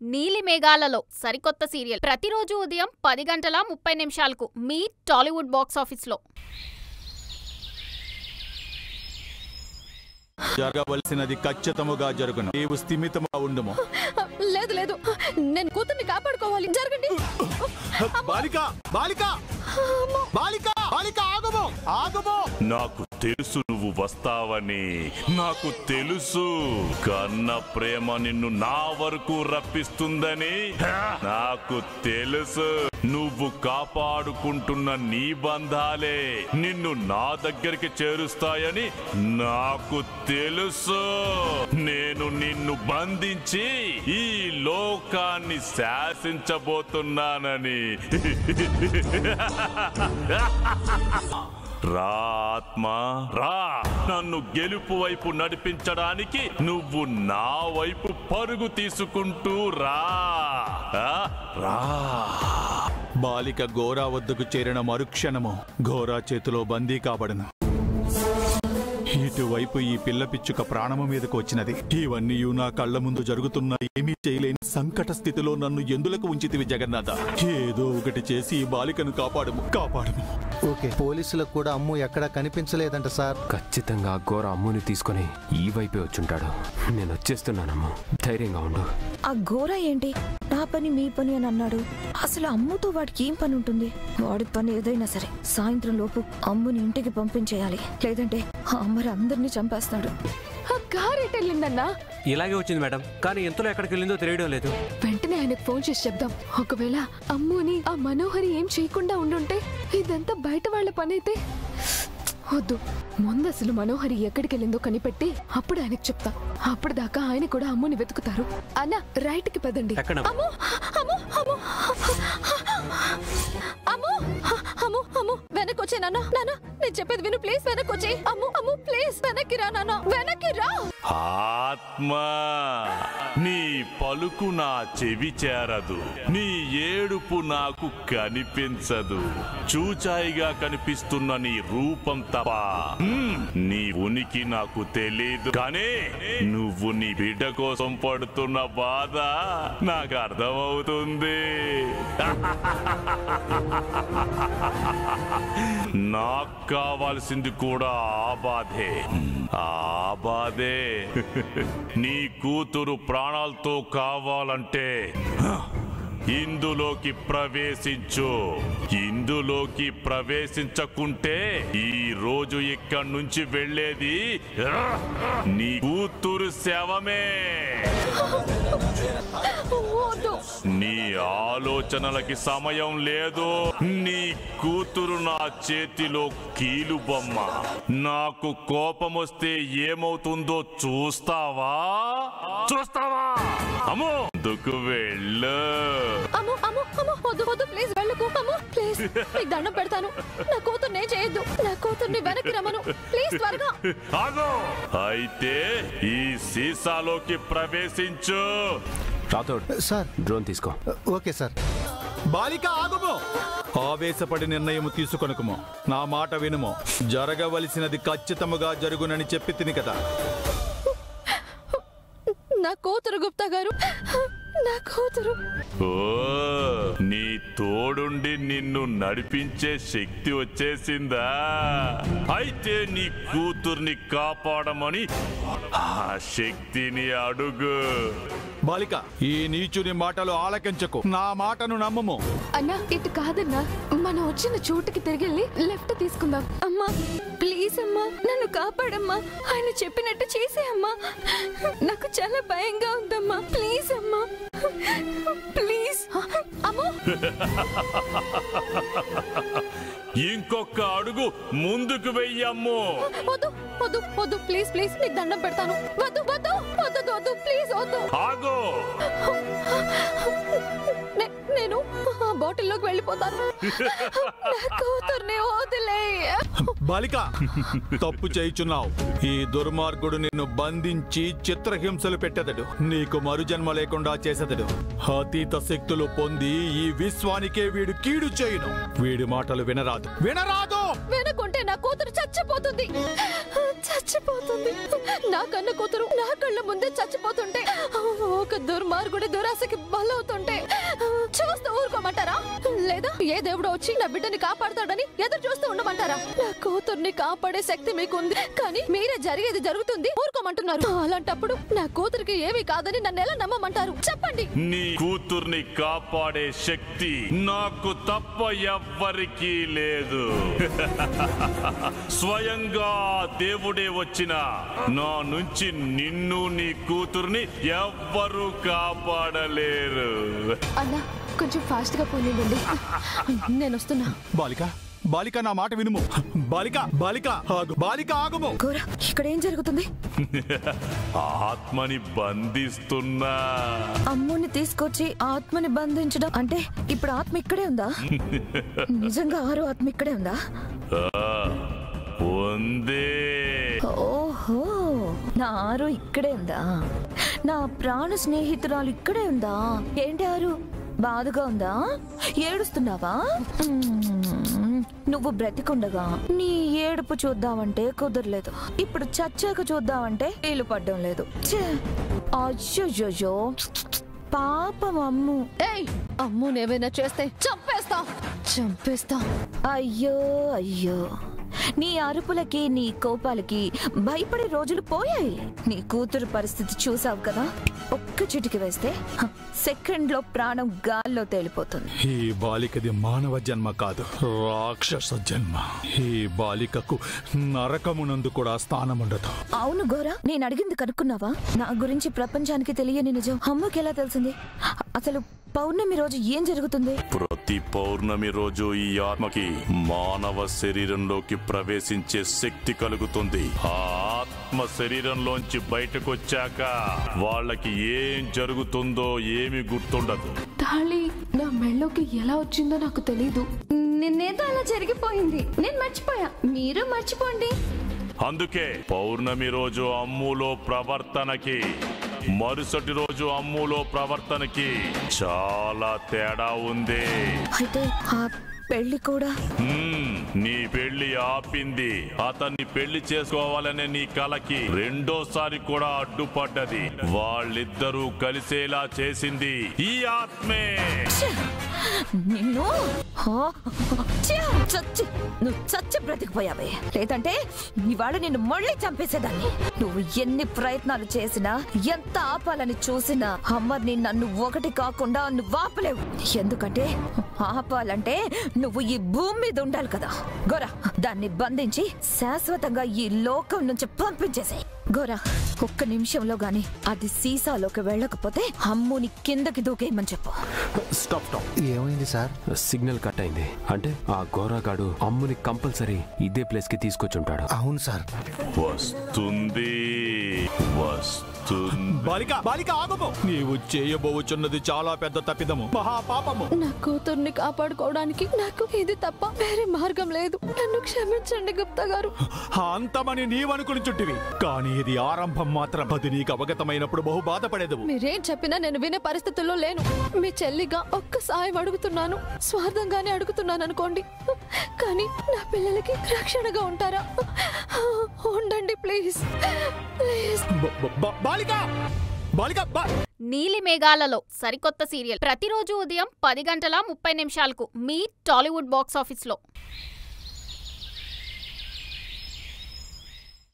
నీలి మేఘాలలో సరికొత్త సీరియల్ ప్రతిరోజు ఉదయం 10:30 మీ టాలీవుడ్ బాక్స్ ఆఫీస్లో. జరగవలసినది ఖచ్చితముగా జరుగును. నీవు స్థిమితముగా ఉండుము. లేదు లేదు, నేను కూతుర్ని కాపాడుకోవాలి. జరగండి. బాలిక బాలిక బాలిక బాలిక ఆగుము ఆగుము. నాకు తెలుసు నువ్వు వస్తావని, నాకు తెలుసు. కన్న ప్రేమ నిన్ను నా వరకు రప్పిస్తుందని నాకు తెలుసు. నువ్వు కాపాడుకుంటున్న నీ బంధాలే నిన్ను నా దగ్గరికి చేరుస్తాయని నాకు తెలుసు. నేను నిన్ను బంధించి ఈ లోకాన్ని శాసించబోతున్నానని. రా ఆత్మా రా, నన్ను గెలుపు వైపు నడిపించడానికి నువ్వు నా వైపు పరుగు తీసుకుంటూ రా రా. బాలిక గోరా వద్దకు చేరిన మరుక్షణము ఘోరా చేతిలో బందీ కాబడను. ఇటువైపు ఈ పిల్ల పిచ్చుక ప్రాణము మీదకు వచ్చినది. ఇవన్నీ నా కళ్ల ముందు జరుగుతున్నా ఏమీ చేయలేని సంకట స్థితిలో నన్ను ఎందులకు ఉంచితివి జగన్నాథ? ఏదో ఒకటి చేసి ఈ బాలికను కాపాడుము కాపాడుము. ఓకే, పోలీసులకు కూడా అమ్ము ఎక్కడా కనిపించలేదంట సార్. ఖచ్చితంగా ఘోర అమ్ముని తీసుకుని ఈ వైపే వచ్చుంటాడు. నేను వచ్చేస్తున్నానమ్ము, ధైర్యంగా ఉండు. ఆ ఘోర ఏంటి నా పని మీ పని అని అన్నాడు? అసలు అమ్ముతో వాడికి ఏం పని ఉంటుంది? వాడి పని ఏదైనా సరే సాయంత్రం లోపు అమ్ముని ఇంటికి పంపించేయాలి, లేదంటే అమ్మరు అందరినీ చంపేస్తాడు. ఆ కార్ ఎటు వెళ్ళిందన్నా? ఇలాగే వచ్చింది మేడం, కానీ ఎంతలో ఎక్కడికి వెళ్ళిందో తెలియడం లేదు. వెంటనే ఆయనకు ఫోన్ చేసి చెప్దాం. ఒకవేళ అమ్ముని ఆ మనోహరి ఏం చేయకుండా ఉండుంటే ఇదంతా బయట వాళ్ళ పని అయితే వద్దు. ముందు అసలు మనోహరి ఎక్కడికి వెళ్ళిందో కనిపెట్టి అప్పుడు ఆయనకు చెప్తా. అప్పటిదాకా ఆయన కూడా అమ్ముని వెతుకుతారు. అన్న రైట్ కి పదండి. అమ్ము అమ్ము అమ్ము అమ్ము అమ్ము అమ్ము వెనక్కి వచ్చే నాన్న. నాన్న నేను చెప్పేది విను ప్లీజ్. వెనక్కి వచ్చే అమ్ము అమ్ము ప్లీజ్. వెనక్కి రా నాన్న, వెనక్కి రా. ఆత్మా, నీ పలుకు నా చెవి చేరదు, నీ ఏడుపు నాకు కనిపించదు. చూచాయిగా కనిపిస్తున్న నీ రూపం తప్ప నీ ఉనికి నాకు తెలీదు. కానీ నువ్వు నీ బిడ్డ కోసం పడుతున్న బాధ నాకు అర్థమవుతుంది. నాకు కావాల్సింది కూడా ఆ బాధే. ఆ బాధే నీ కూతురు ప్రాణాలతో కావాలంటే ఇందులోకి ప్రవేశించు. ఇందులోకి ప్రవేశించకుంటే ఈ రోజు ఇక్కడి నుంచి వెళ్ళేది నీ కూతురు శవమే. నీ ఆలోచనలకి సమయం లేదు. నీ కూతురు నా చేతిలో కీలు బొమ్మ. నాకు కోపం వస్తే ఏమవుతుందో చూస్తావా? చూస్తావా? అమ్మో దుకు వెళ్ళు. అమ్ము అమ్ము అమ్ము వద్దు వద్దు ప్లీజ్ వెళ్ళకు. అమ్ము ప్లీజ్ నీకు దండం పెడతాను. నా కూతుర్ని చేయొద్దు. నా కూతుర్ని వెనక్కి రమ్మను ప్లీజ్, త్వరగా. అయితే ఈ సీసాలోకి ప్రవేశించు. రాథోడ్ సార్, డ్రోన్ తీసుకో. Okay sir. బాలిక ఆగుము. ఆవేశపడి నిర్ణయం తీసుకొనకుము. నా మాట వినుము. జరగవలసినది ఖచ్చితముగా జరుగునని చెప్పి తిని కదా. నా కూతురు గుప్తా గారు, నా కూతురు. ఓ, నీ తోడుండి నిన్ను నడిపించే శక్తి వచ్చేసిందా? అయితే నీ కూతుర్ని కాపాడమని ఆ శక్తిని అడుగు. బాలిక, ఈ నీచుని మాటలు ఆలకించకు. నా మాటను నమ్మము. అన్నా ఇటు కాదన్నా, మనం వచ్చిన చోటుకి తిరిగి లెఫ్ట్ తీసుకుందాం. అమ్మా ప్లీజ్ అమ్మా, నన్ను కాపాడమ్మా. ఆయన చెప్పినట్టు చేసేయమ్మా. నాకు చాలా భయంగా ఉందమ్మా. ప్లీజ్ అమ్మా ప్లీజ్. అమ్మో ఇంకొక అడుగు ముందుకు వెయ్యమ్ము. వద్దు వద్దు వద్దు ప్లీజ్ ప్లీజ్, నీకు దండం పెడతాను. వద్దు వద్దు వద్దు వద్దు ప్లీజ్ వద్దు. ఆగు. నేను హోటల్లోకి వెళ్ళిపోతాను. నా కూతుర్ని వదిలే. బాలిక, తప్పు చేయుచున్నావు. ఈ దుర్మార్గుడు నిన్ను బంధించి చిత్రహింసలు పెట్టెదడు. నీకు మరుజన్మ లేకుండా చేసెదడు. అతీత శక్తులు పొంది ఈ విశ్వానికే వీడు కీడు చేయును. వీడి మాటలు వినరాదు. వినకుంటే నా కూతురు చచ్చిపోతుంది. నా కన్న కూతురు నా కళ్ళ ముందే చచ్చిపోతుంటే, ఒక దుర్మార్గుడి దురాశకి బలవుతుంటే చూస్తూ ఊరుకోమంటారా? లేదా ఏ దేవుడు వచ్చి నా బిడ్డని కాపాడుతాడని ఎదురు చూస్తూ ఉండమంటారా? నా కూతుర్ని కాపాడే శక్తి మీకుంది, కానీ మీరే జరిగేది జరుగుతుంది ఊరుకోమంటున్నారు. అలాంటప్పుడు నా కూతురికి ఏమీ కాదని నన్ను ఎలా నమ్మమంటారు? చెప్పండి. నీ కూతుర్ని కాపాడే శక్తి నాకు తప్ప ఎవ్వరికీ లేదు. స్వయంగా దేవుడే వచ్చిన నా నుంచి నిన్ను నీ కూతుర్ని ఎవ్వరూ కాపాడలేరు. అన్నా, కొంచెం ఫాస్ట్ గా పోనివ్వండి, నేను వస్తున్నా. బాలిక, నా మాట వినుము. బాలిక ఆగుము. గోరా, ఇక్కడ ఏం జరుగుతుంది? ఆత్మని బంధిస్తున్నా. అమ్ముని తీసుకొచ్చి ఆత్మని బంధించడం అంటే ఇప్పుడు ఆత్మ ఇక్కడే ఉందా? నిజంగా ఆరు ఆత్మ ఇక్కడే ఉందా? ఉందే. ఓహో, నా ఆరు ఇక్కడే ఉందా? నా ప్రాణ స్నేహితురాలు ఇక్కడే ఉందా? ఏంటి ఆరు, బాధగా ఉందా? ఏడుస్తున్నావా? నువ్వు బ్రతికుండగా నీ ఏడుపు చూద్దామంటే కుదరలేదు. ఇప్పుడు చచ్చాక చూద్దామంటే వీలు పడ్డం లేదు. అయ్యో, పాపం అమ్ము. అమ్మునేమైనా చేస్తే చంపేస్తా. అయ్యో, నీ అరుపులకి నీ కోపాలకి భయపడే రోజులు పోయాయి. నీ కూతురు పరిస్థితి చూసావు కదా. ఒక్క చిటికి వేస్తే సెకండ్ లో ప్రాణం గాల్లో తేలిపోతుంది. ఈ బాలికది మానవ జన్మ కాదు, రాక్షస జన్మ. ఈ బాలికకు నరకమునందు కూడా స్థానం ఉండదు. అవును గోరా, నేను అడిగింది కనుక్కున్నావా? నా గురించి ప్రపంచానికి తెలియని నిజం అమ్మకి ఎలా తెలిసింది? అసలు పౌర్ణమి రోజు ఏం జరుగుతుంది? ప్రతి పౌర్ణమి రోజు ఈ ఆత్మకి మానవ శరీరంలోకి ప్రవేశించే శక్తి కలుగుతుంది. ఆ ఆత్మ శరీరంలోంచి బయటకొచ్చాక వాళ్ళకి ఏం జరుగుతుందో ఏమి గుర్తుండదు. తాళి నా మెళ్ళోకి ఎలా వచ్చిందో నాకు తెలీదు. నిన్నేదో అలా జరిగిపోయింది, నేను మర్చిపోయా. మీరు మర్చిపోండి. అందుకే పౌర్ణమి రోజు అమ్ములో ప్రవర్తనకి, మరుసటి రోజు అమ్ములో ప్రవర్తనకి చాలా తేడా ఉంది. అయితే ఆ పెళ్లి కూడా నీ పెళ్లి ఆపింది. అతన్ని పెళ్లి చేసుకోవాలనే నీ కలకి రెండోసారి కూడా అడ్డుపడ్డది. వాళ్ళిద్దరూ కలిసేలా చేసింది ఈ ఆత్మే. నిన్ను నువ్వు చచ్చి బ్రతికిపోయావే, లేదంటే ఇవాళ నిన్ను మళ్ళీ చంపేసేదాన్ని. నువ్వు ఎన్ని ప్రయత్నాలు చేసినా, ఎంత ఆపాలని చూసినా అమ్మని నన్ను ఒకటి కాకుండా నువ్వు ఆపలేవు. ఎందుకంటే ఆపాలంటే నువ్వు ఈ భూమి మీద ఉండాలి కదా. గోరా, దాన్ని బంధించి శాశ్వతంగా ఈ లోకం నుంచి పంపించేసాయి. గోరా, ఒక్క నిమిషంలో గాని అది సీసాలోకి వెళ్ళకపోతే అమ్ముని కిందకి దూకేయమని చెప్పు. స్టాప్. ఏమైంది సార్? సిగ్నల్ కట్ అయింది. అంటే ఆ ఘోరాగాడు అమ్ముని కంపల్సరీ ఇదే ప్లేస్ కి తీసుకొచ్చుంటాడు. అవును సార్. వస్తుంది. బాలిక ఆగము. నీవు చేయబోచున్నది చాలా పెద్ద తప్పిదము, మహాపాపము. నా కూతుర్ని కాపాడుకోవడానికి నాకు ఇది తప్ప వేరే మార్గం లేదు. నన్ను క్షమించండి గుప్తా గారు. అంతమని నీవనుకుని చుట్టివి, కానీ ఇది ఆరంభం మాత్రం. అది నీకు అవగతమైనప్పుడు బహు బాధపడేదవు. మీరేం చెప్పినా నేను వినే పరిస్థితుల్లో లేను. మీ చెల్లిగా ఒక్క సాయం అడుగుతున్నాను. స్వార్థంగానే అడుగుతున్నాను అనుకోండి, కానీ నా పిల్లలకి రక్షణగా ఉంటారా? ఉండండి ప్లీజ్. నీలి మేఘాలలో సరికొత్త సీరియల్ ప్రతిరోజు ఉదయం 10 గంటల 30 నిమిషాలకు మీ టాలీవుడ్ బాక్స్ ఆఫీస్లో.